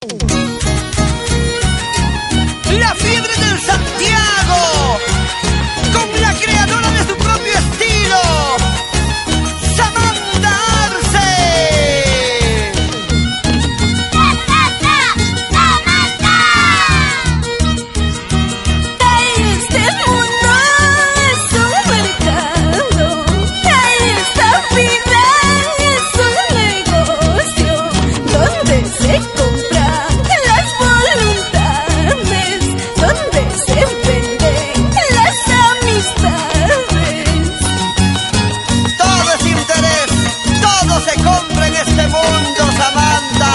La fiebre del Santiago, con la creadora de su propio estilo, Samantha Arce. Este mundo es un mercado, esta vida es un negocio donde se compran las voluntades, donde se venden las amistades. Todo es interés, todo se compra en este mundo, Samantha.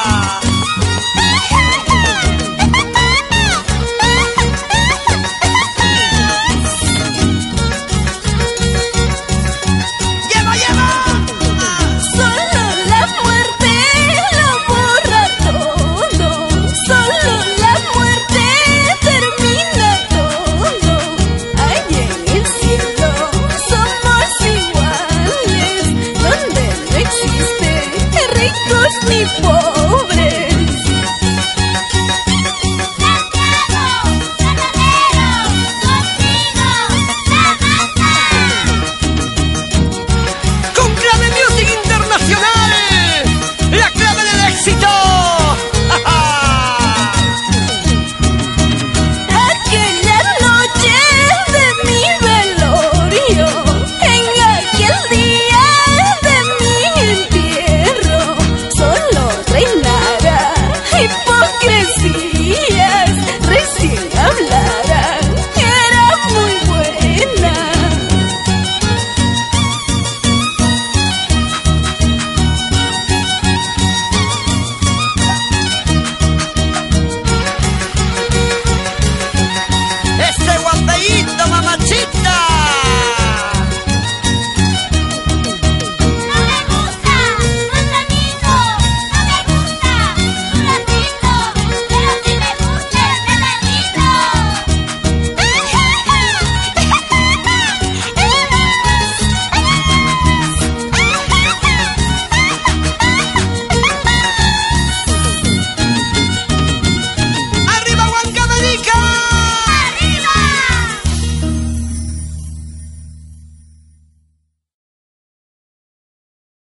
¡Lleva, lleva! Solo la muerte lo borra todo, solo la muerte termina todo. Allá en el cielo somos iguales, donde no existe ricos ni pobres. Con Clave Music Internacional, la clave del éxito. Aquella noche de mi velorio, en aquel día de mi entierro, solo reinará y